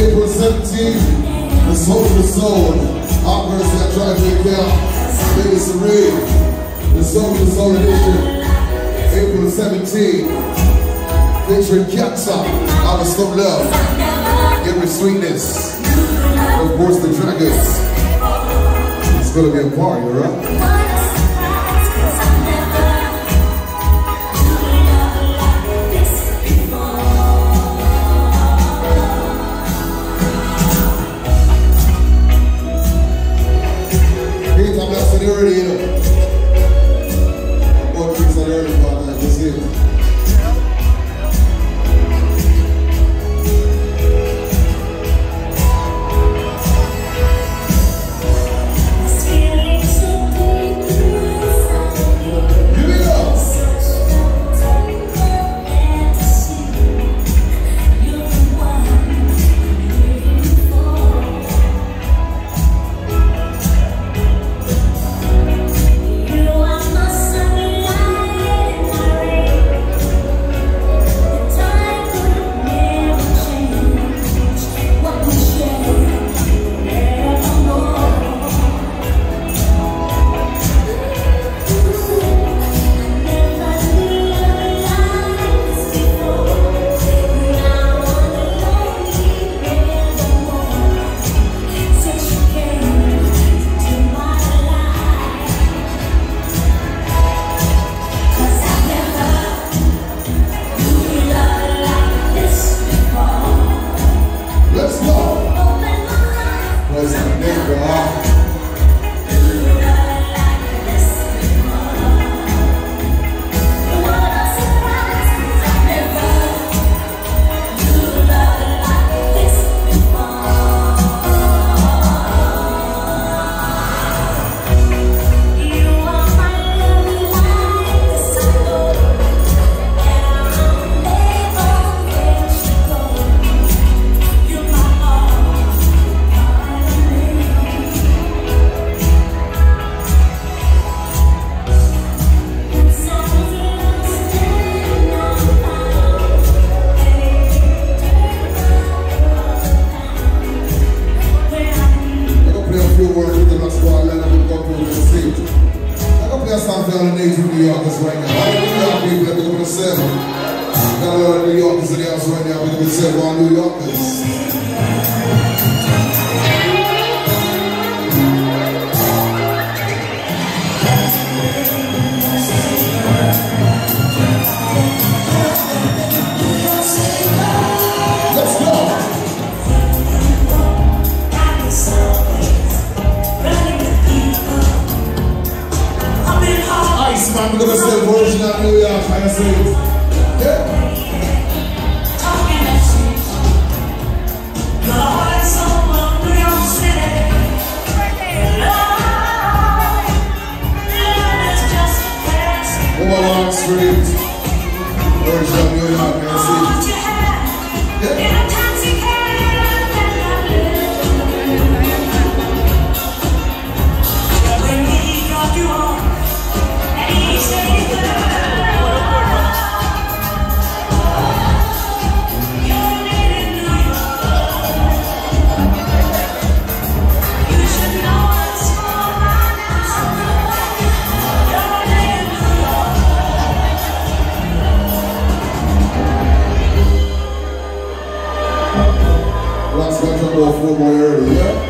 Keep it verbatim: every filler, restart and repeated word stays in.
April seventeenth, the Soul of the Soul. Our verse that drives me down. Lady Serene, the Soul of the Soul edition. April seventeenth. Featuring Capsa, out of Some Love. Give me sweetness. Of course, the Dragons. It's gonna be a party, alright? Early, you know. What things are early about that? Just here. New Yorkers right now. I don't know people that we're going to sell. Got a lot of New Yorkers in the house right now. We're going to sell all New Yorkers. Let's go. Man, we're gonna say version of New York, I say it. Yeah. Over Long Street, version of New York, I say it. Yeah. Last one, four more early, yeah?